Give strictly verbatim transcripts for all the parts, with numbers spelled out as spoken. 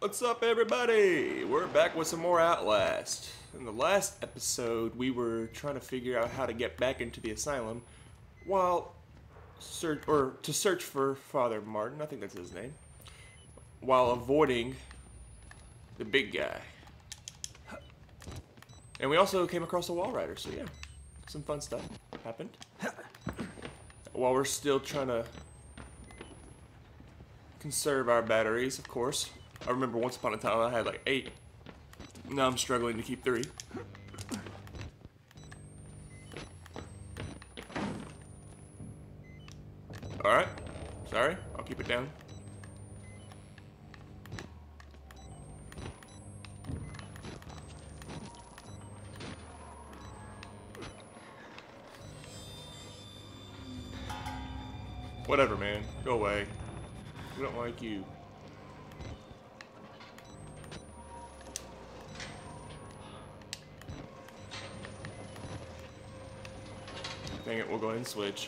What's up, everybody? We're back with some more Outlast. In the last episode, we were trying to figure out how to get back into the asylum while search or to search for Father Martin, I think that's his name, while avoiding the big guy. And we also came across a wall rider, so yeah, some fun stuff happened. While we're still trying to conserve our batteries, of course. I remember once upon a time I had like eight. Now I'm struggling to keep three. Alright. Sorry. I'll keep it down. Whatever, man. Go away. We don't like you. Dang it, we'll go ahead and switch.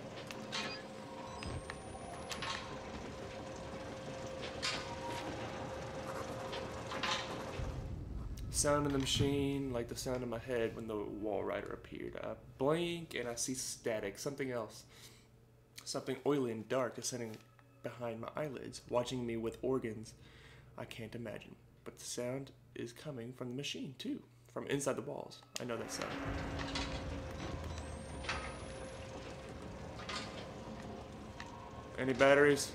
Sound in the machine, like the sound in my head when the wall rider appeared. I blink and I see static, something else. Something oily and dark descending behind my eyelids, watching me with organs I can't imagine. But the sound is coming from the machine, too. From inside the walls. I know that sound. Any batteries?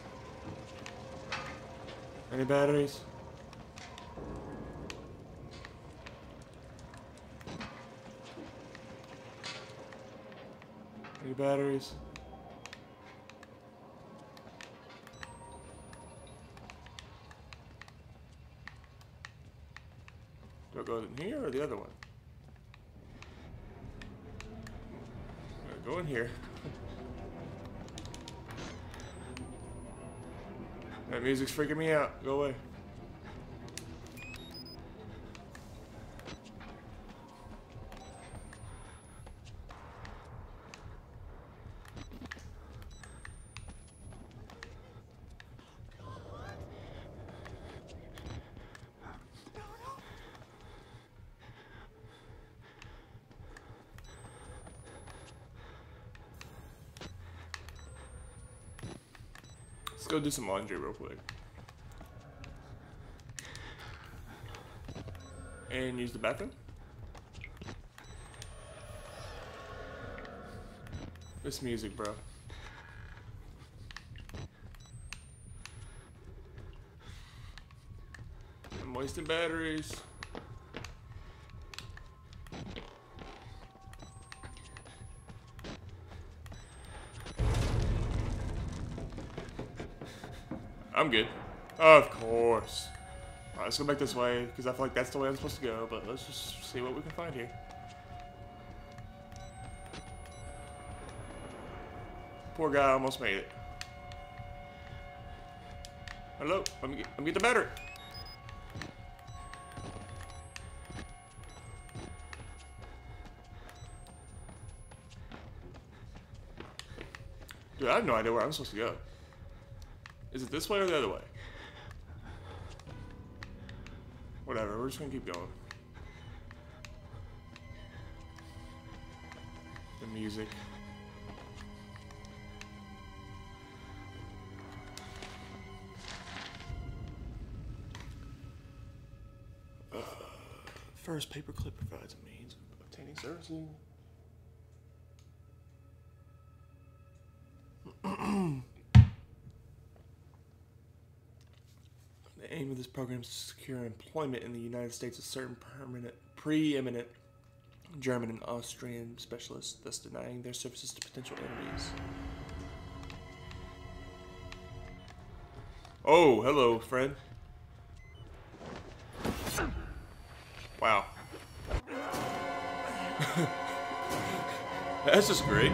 Any batteries? Any batteries? Do I go in here or the other one? Go in here. That music's freaking me out. Go away. Let's go do some laundry real quick. And use the bathroom. This music, bro. I'm wasting batteries. I'm good. Of course. Alright, let's go back this way, because I feel like that's the way I'm supposed to go, but let's just see what we can find here. Poor guy almost made it. Hello? Let me get, let me get the battery. Dude, I have no idea where I'm supposed to go. Is it this way or the other way? Whatever, we're just gonna keep going. The music. Uh, first, paperclip provides a means of obtaining servicing. The aim of this program is to secure employment in the United States of certain permanent, preeminent German and Austrian specialists, thus denying their services to potential enemies. Oh, hello, friend. Wow. That's just great.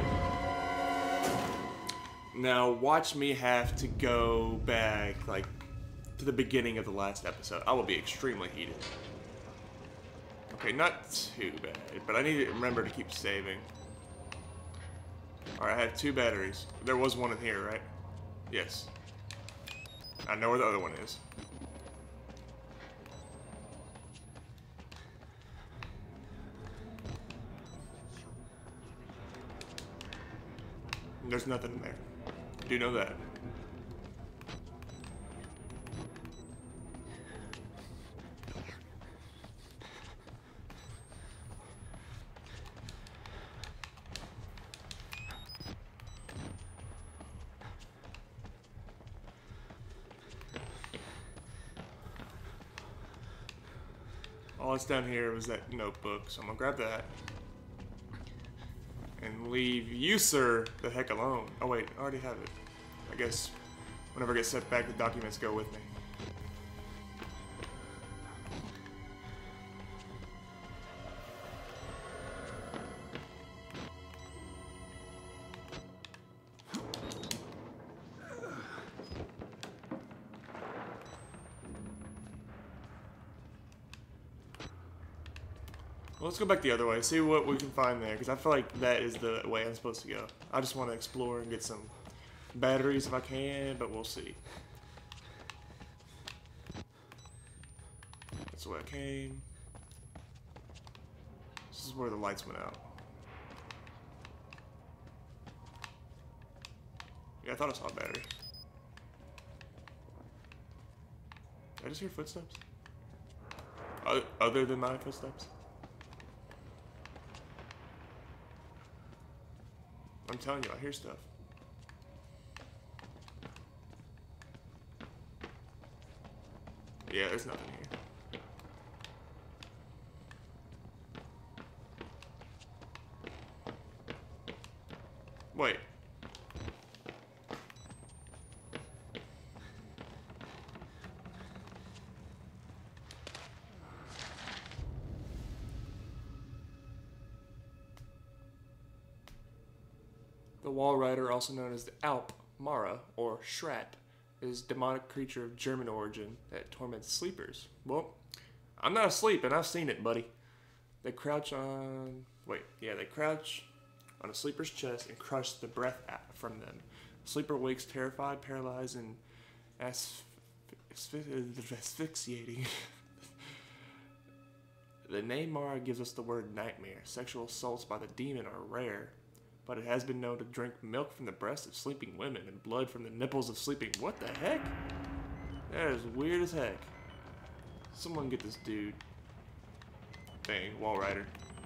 Now, watch me have to go back, like, to the beginning of the last episode. I will be extremely heated. Okay, not too bad, but I need to remember to keep saving. Alright, I have two batteries. There was one in here, right? Yes. I know where the other one is. There's nothing in there. Do know that. All that's down here was that notebook, so I'm gonna grab that. And leave you, sir, the heck alone. Oh wait, I already have it. I guess whenever I get sent back, the documents go with me. Well, let's go back the other way, see what we can find there, because I feel like that is the way I'm supposed to go. I just want to explore and get some batteries if I can, but we'll see. That's the way I came. This is where the lights went out. Yeah, I thought I saw a battery. Did I just hear footsteps? Other than my footsteps? I'm telling you, I hear stuff. Yeah, there's nothing here. Wait. The Wall Rider, also known as the Alp Mara, or Shrap, is a demonic creature of German origin that torments sleepers. Well, I'm not asleep, and I've seen it, buddy. They crouch on... Wait, yeah, they crouch on a sleeper's chest and crush the breath from them. The sleeper wakes terrified, paralyzed, and asph asphyxiating. The name Mara gives us the word nightmare. Sexual assaults by the demon are rare, but it has been known to drink milk from the breasts of sleeping women and blood from the nipples of sleeping... What the heck? That is weird as heck. Someone get this dude. Thing, Wall Rider.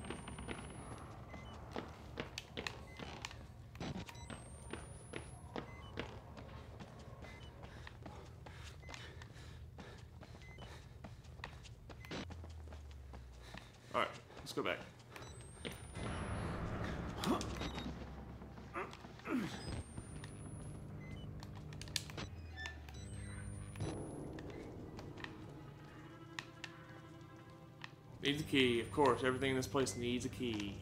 Alright, let's go back. Needs a key, of course. Everything in this place needs a key.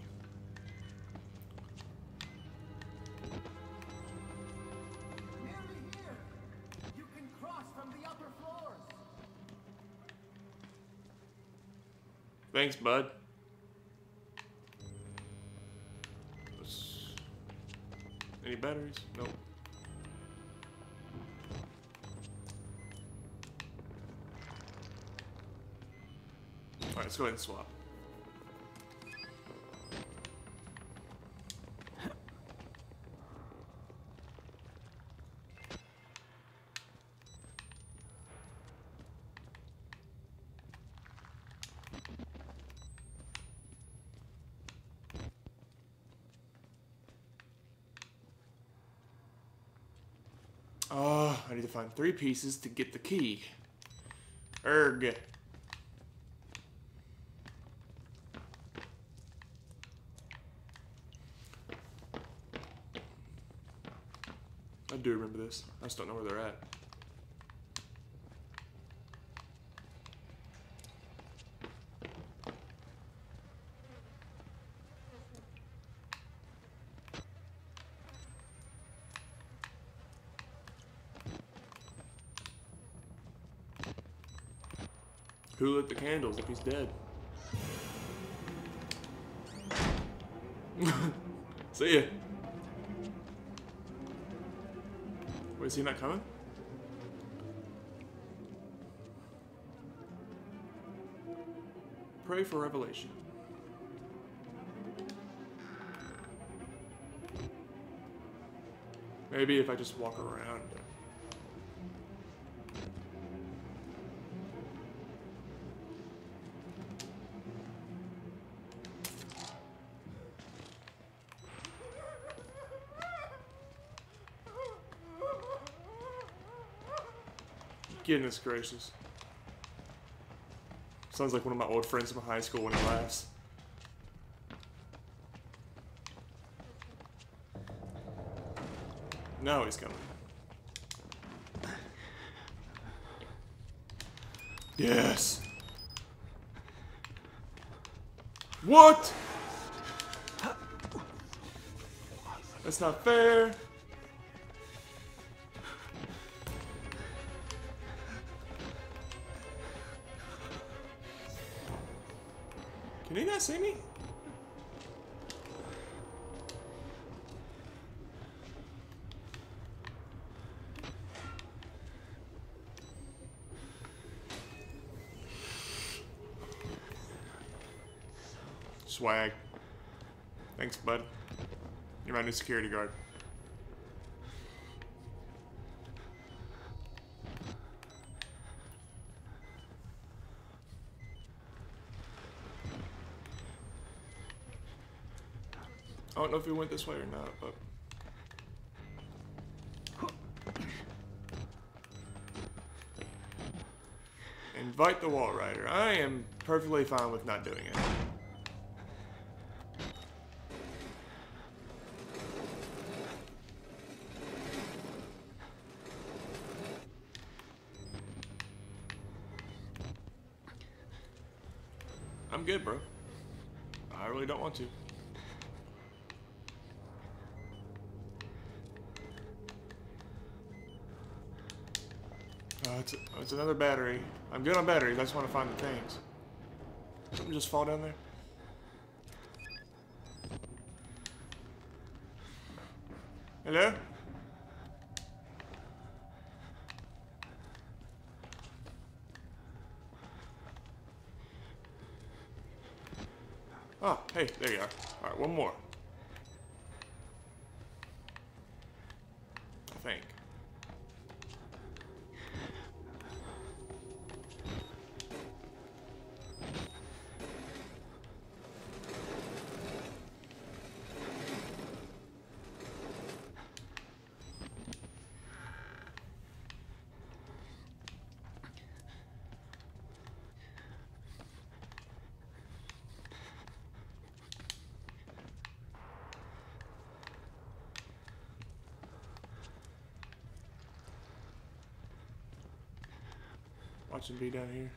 Nearly here. You can cross from the upper floors. Thanks, bud. Let's... Any batteries? Nope. Alright, let's go ahead and swap. Oh, I need to find three pieces to get the key. Erg. I do remember this. I just don't know where they're at. Who lit the candles if he's dead? See ya. Wait, is he not coming? Pray for revelation. Maybe if I just walk around. Goodness gracious. Sounds like one of my old friends from high school when he laughs. No, he's coming. Yes. What? That's not fair. Can he not see me? Swag. Thanks, bud. You're my new security guard. I don't know if he went this way or not, but... Invite the wall rider. I am perfectly fine with not doing it. I'm good, bro. I really don't want to. Oh, it's, it's another battery. I'm good on batteries. I just want to find the things. Something just fall down there. Hello? Oh, hey, there you are. Alright, one more. I think. Watch him be down here.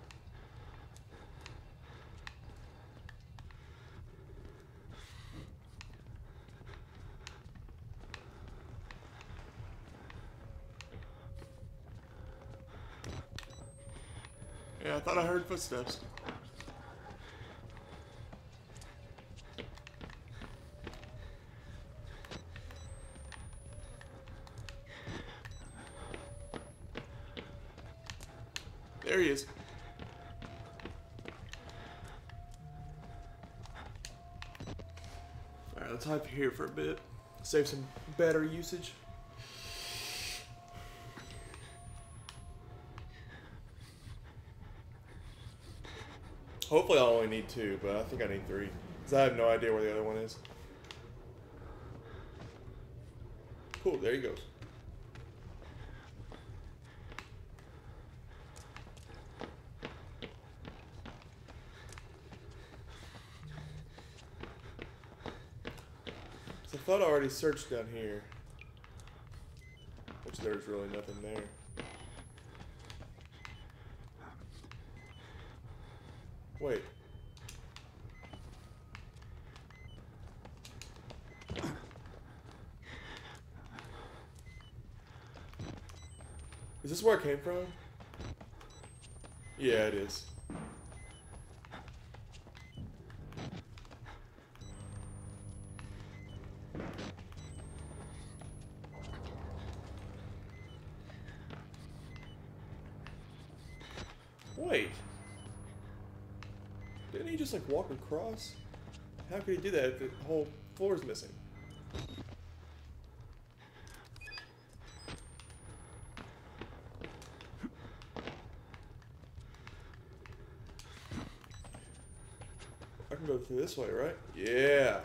Yeah, I thought I heard footsteps. There he is. Alright, let's hide here for a bit. Save some battery usage. Hopefully I'll only need two, but I think I need three. Because I have no idea where the other one is. Cool, there he goes. I thought I already searched down here. Which there's really nothing there. Wait. Is this where I came from? Yeah, it is. Wait. Didn't he just like walk across? How could he do that if the whole floor is missing? go through this way, right? Yeah.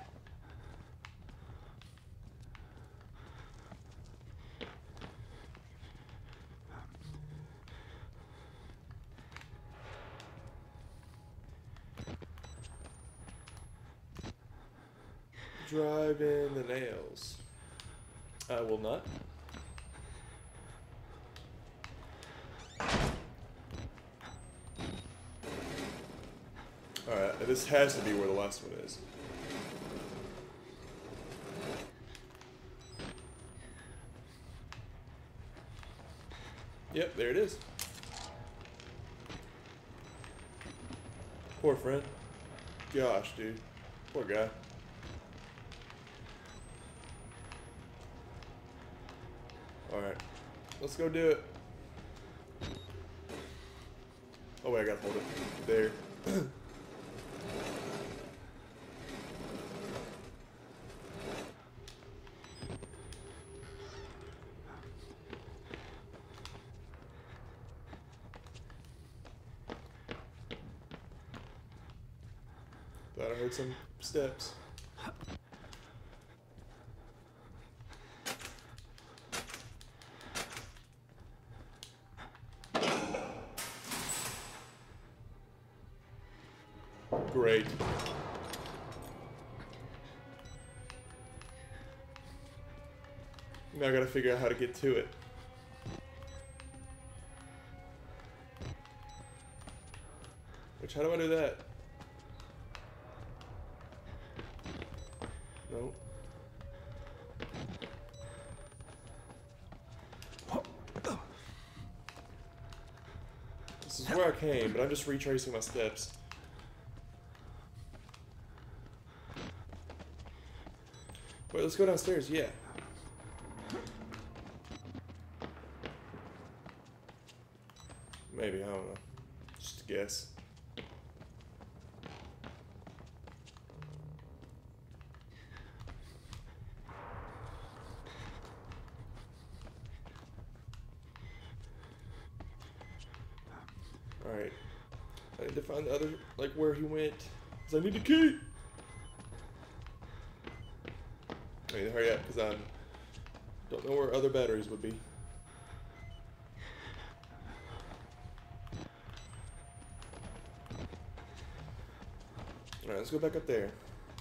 Drive in the nails. I will not. Alright, this has to be where the last one is. Yep, there it is. Poor friend. Gosh, dude. Poor guy. Alright. Let's go do it. Oh wait, I gotta hold it. There. Thought I heard some steps. Great. Now I gotta figure out how to get to it. Which, how do I do that? No. This is where I came, but I'm just retracing my steps. Wait, let's go downstairs, yeah. Maybe, I don't know. Just a guess. Alright. I need to find the other, like, where he went. Because I need a key! I need to hurry up, because I don't know where other batteries would be. Alright, let's go back up there.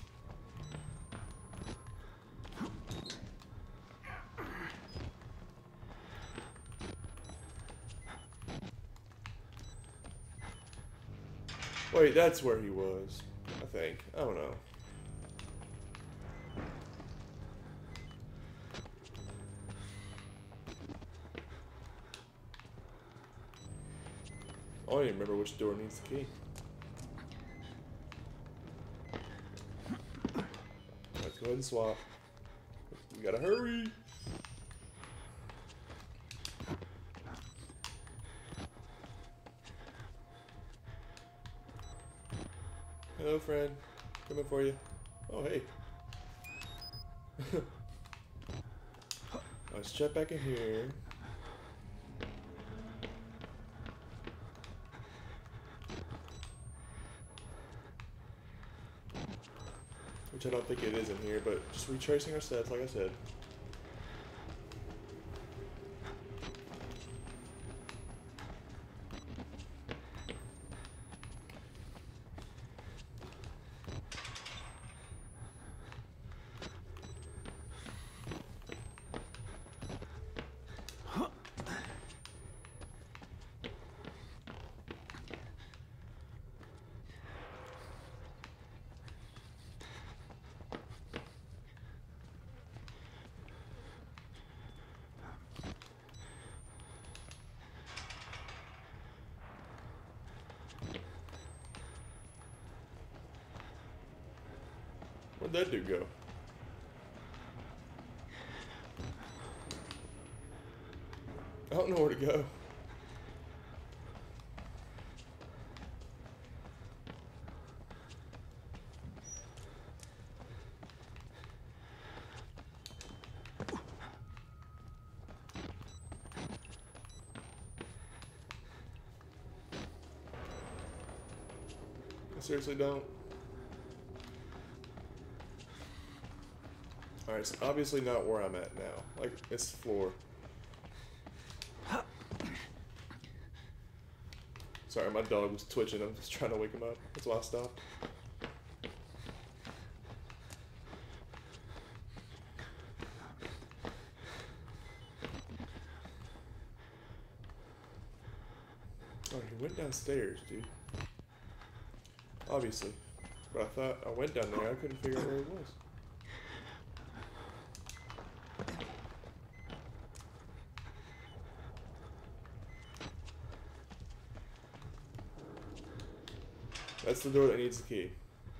Wait, that's where he was, I think. I don't know. I don't even remember which door needs the key. Let's go ahead and swap. We gotta hurry. Hello, friend. Coming for you. Oh, hey. Let's check back in here. Which I don't think it is in here, but just retracing our steps, like I said. Where'd that dude go? I don't know where to go. I seriously don't. Alright, it's obviously not where I'm at now. Like, it's the floor. Sorry, my dog was twitching. I'm just trying to wake him up. That's why I stopped. Oh, he went downstairs, dude. Obviously. But I thought I went down there. I couldn't figure out where he was. That's the door that needs the key.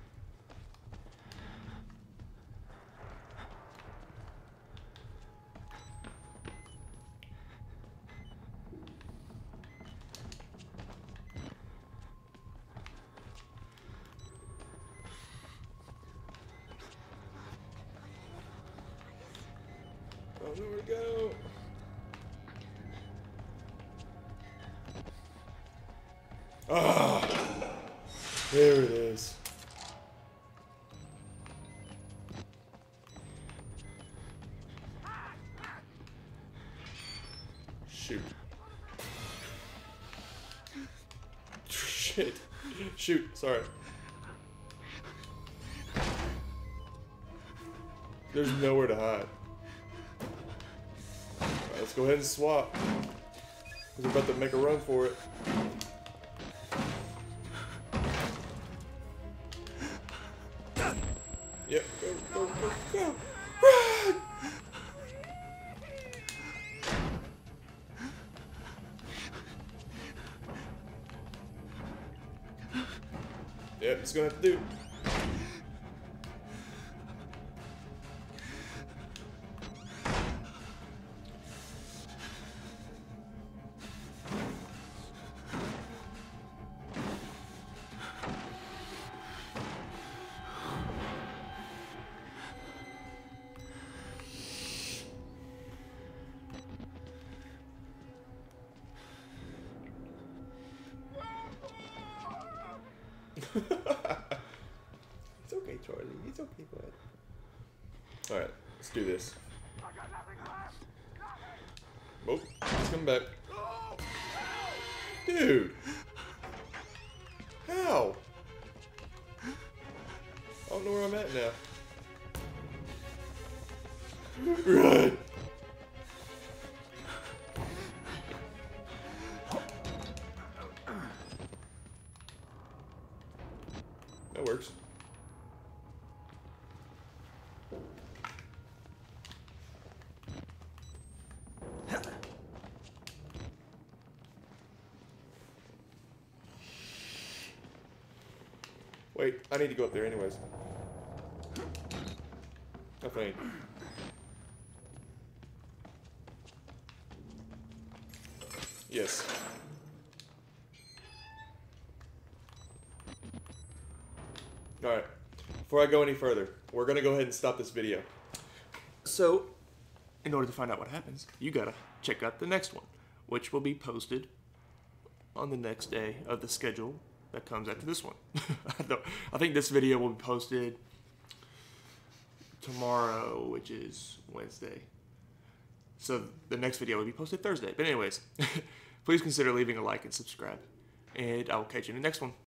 I don't know where to go. Ah! There it is. Shoot. Shit. Shoot, sorry. There's nowhere to hide. Alright, let's go ahead and swap. We're about to make a run for it. Yep, go, go, go, go! Run! Yep, it's gonna have to do. It's okay, Charlie. It's okay, bud. Alright, let's do this. Oh, he's coming back. Dude! How? I don't know where I'm at now. Run! That works. Wait, I need to go up there anyways. Okay. Yes. Alright, before I go any further, we're going to go ahead and stop this video. So, in order to find out what happens, you gotta check out the next one, which will be posted on the next day of the schedule that comes after this one. I think this video will be posted tomorrow, which is Wednesday. So the next video will be posted Thursday. But anyways, please consider leaving a like and subscribe. And I will catch you in the next one.